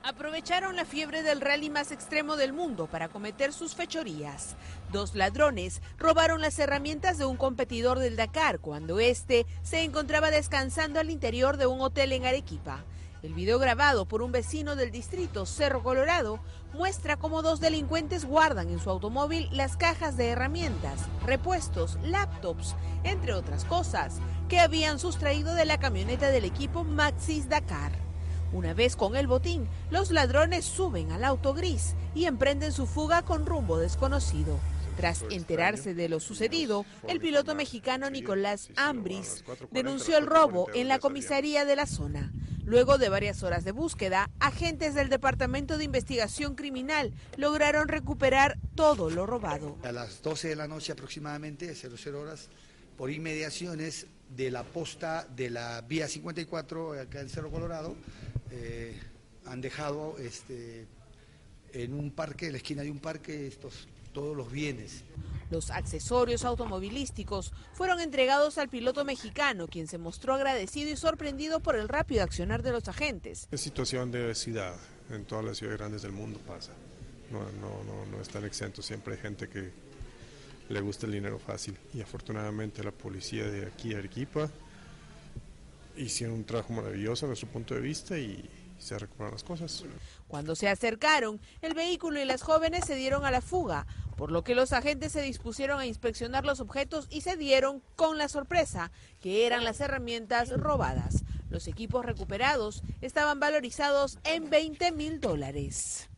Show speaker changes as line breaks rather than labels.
Aprovecharon la fiebre del rally más extremo del mundo para cometer sus fechorías. Dos ladrones robaron las herramientas de un competidor del Dakar cuando este se encontraba descansando al interior de un hotel en Arequipa. El video grabado por un vecino del distrito Cerro Colorado muestra cómo dos delincuentes guardan en su automóvil las cajas de herramientas, repuestos, laptops, entre otras cosas, que habían sustraído de la camioneta del equipo Maxxis Dakar. Una vez con el botín, los ladrones suben al auto gris y emprenden su fuga con rumbo desconocido. Tras enterarse de lo sucedido, el piloto mexicano Nicolás Ambris denunció el robo en la comisaría de la zona. Luego de varias horas de búsqueda, agentes del Departamento de Investigación Criminal lograron recuperar todo lo robado.
A las 12 de la noche aproximadamente, 00 horas, por inmediaciones de la posta de la vía 54 acá en Cerro Colorado, han dejado en un parque, en la esquina de un parque, todos los bienes.
Los accesorios automovilísticos fueron entregados al piloto mexicano, quien se mostró agradecido y sorprendido por el rápido accionar de los agentes.
Es situación de obesidad, en todas las ciudades grandes del mundo pasa. No están exentos, siempre hay gente que le gusta el dinero fácil. Y afortunadamente la policía de aquí de Arequipa hicieron un trabajo maravilloso desde su punto de vista y se recuperaron las cosas.
Cuando se acercaron, el vehículo y las jóvenes se dieron a la fuga, por lo que los agentes se dispusieron a inspeccionar los objetos y se dieron con la sorpresa que eran las herramientas robadas. Los equipos recuperados estaban valorizados en $20.000.